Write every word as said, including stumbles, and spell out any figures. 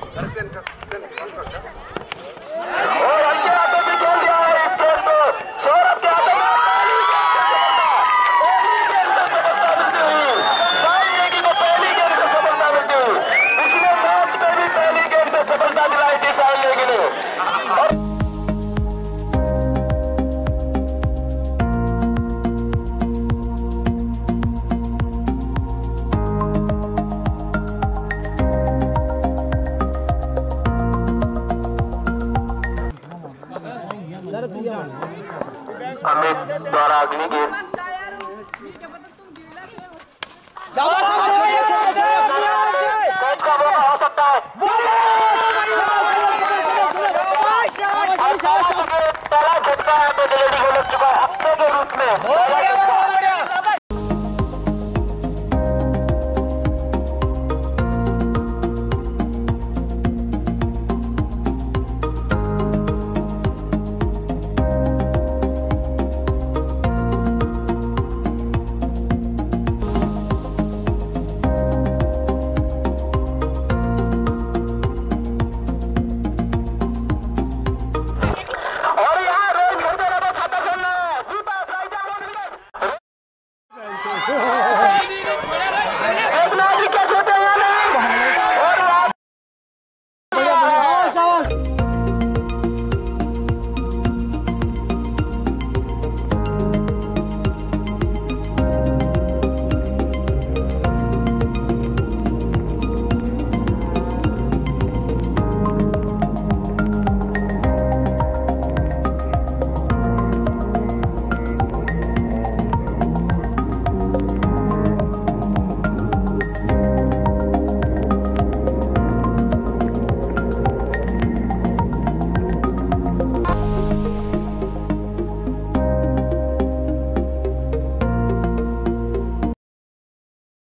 और हल्के हाथों से खेल दिया है इस गेंद को। सौरभ के हाथों में पहली गेंद से सफलता मिलती हुई, पिछले मैच में भी पहली गेंद से सफलता दिलाई थी साहिल नेगी ने। अमित द्वारा अगली गेंद कोच का मौका हो सकता है।